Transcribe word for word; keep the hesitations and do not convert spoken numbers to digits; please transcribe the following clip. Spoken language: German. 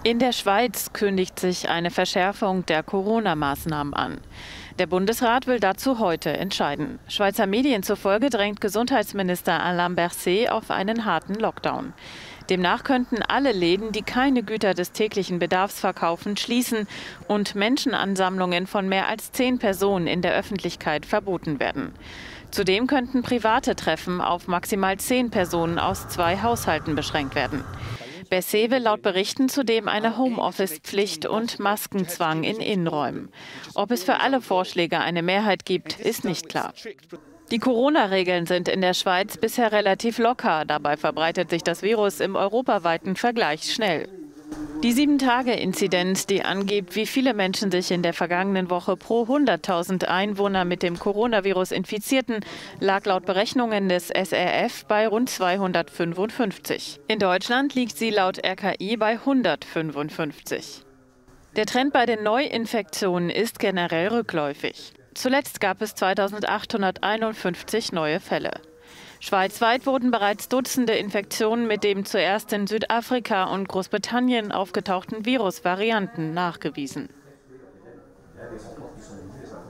In der Schweiz kündigt sich eine Verschärfung der Corona-Maßnahmen an. Der Bundesrat will dazu heute entscheiden. Schweizer Medien zufolge drängt Gesundheitsminister Alain Berset auf einen harten Lockdown. Demnach könnten alle Läden, die keine Güter des täglichen Bedarfs verkaufen, schließen und Menschenansammlungen von mehr als zehn Personen in der Öffentlichkeit verboten werden. Zudem könnten private Treffen auf maximal zehn Personen aus zwei Haushalten beschränkt werden. Berset will laut Berichten zudem eine Homeoffice-Pflicht und Maskenzwang in Innenräumen. Ob es für alle Vorschläge eine Mehrheit gibt, ist nicht klar. Die Corona-Regeln sind in der Schweiz bisher relativ locker. Dabei verbreitet sich das Virus im europaweiten Vergleich schnell. Die sieben-Tage-Inzidenz, die angibt, wie viele Menschen sich in der vergangenen Woche pro hunderttausend Einwohner mit dem Coronavirus infizierten, lag laut Berechnungen des S R F bei rund zweihundertfünfundfünfzig. In Deutschland liegt sie laut R K I bei hundertfünfundfünfzig. Der Trend bei den Neuinfektionen ist generell rückläufig. Zuletzt gab es zweitausendachthunderteinundfünfzig neue Fälle. Schweizweit wurden bereits Dutzende Infektionen mit dem zuerst in Südafrika und Großbritannien aufgetauchten Virusvarianten nachgewiesen.